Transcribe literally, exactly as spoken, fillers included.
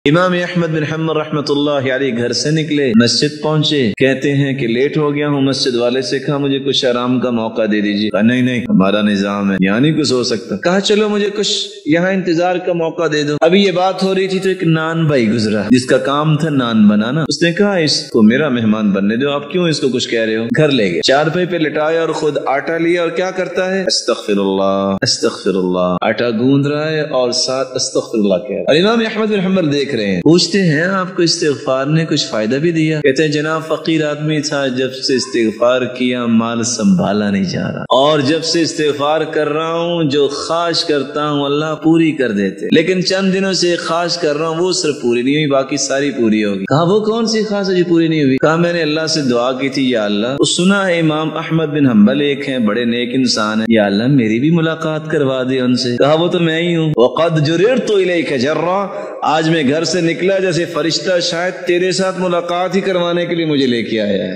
امام احمد بن حنبل رحمۃ اللہ علیہ گھر سے نکلے، مسجد پہنچے، کہتے ہیں کہ لیٹ ہو گیا ہوں، مسجد والے سے کہا مجھے کچھ آرام کا موقع دے دیجیے۔ کہا نہیں نہیں ہمارا نظام ہے، یہاں نہیں کچھ ہو سکتا۔ کہا چلو مجھے کچھ یہاں انتظار کا موقع دے دو۔ ابھی یہ بات ہو رہی تھی تو ایک نان بھائی گزرا جس کا کام تھا نان بنانا۔ اس نے کہا اس کو میرا مہمان بننے دو، آپ کیوں اس کو کچھ کہہ رہے ہو؟ گھر لے گئے، چارپائی پہ لٹایا اور خود آٹا لیا اور کیا کرتا ہے؟ استغفر اللہ استغفر اللہ، آٹا گوندھ رہا ہے اور ساتھ استغفر اللہ کہہ رہا ہے۔ اور امام احمد بن حنبل دیکھ رہے ہیں، پوچھتے ہیں آپ کو استغفار نے کچھ فائدہ بھی دیا؟ کہتے ہیں جناب فقیر آدمی تھا، جب سے استغفار کیا مال سنبھالا نہیں جا رہا، اور جب سے استغفار کر رہا ہوں جو خواہش کرتا ہوں اللہ پوری کر دیتے، لیکن چند دنوں سے خواہش کر رہا ہوں وہ صرف پوری نہیں ہوئی، باقی ساری پوری ہوگی۔ کہا وہ کون سی خواہش ہے جو پوری نہیں ہوئی؟ کہا میں نے اللہ سے دعا کی تھی یا اللہ، وہ سنا ہے امام احمد بن حنبل ایک ہیں بڑے نیک انسان ہیں، یا اللہ میری بھی ملاقات کروا دے ان سے۔ کہا وہ تو میں ہی ہوں۔ وقد جررت الیک جرا، آج میں گھر سے نکلا جیسے فرشتہ شاید تیرے ساتھ ملاقات ہی کروانے کے لیے مجھے لے کے آیا ہے۔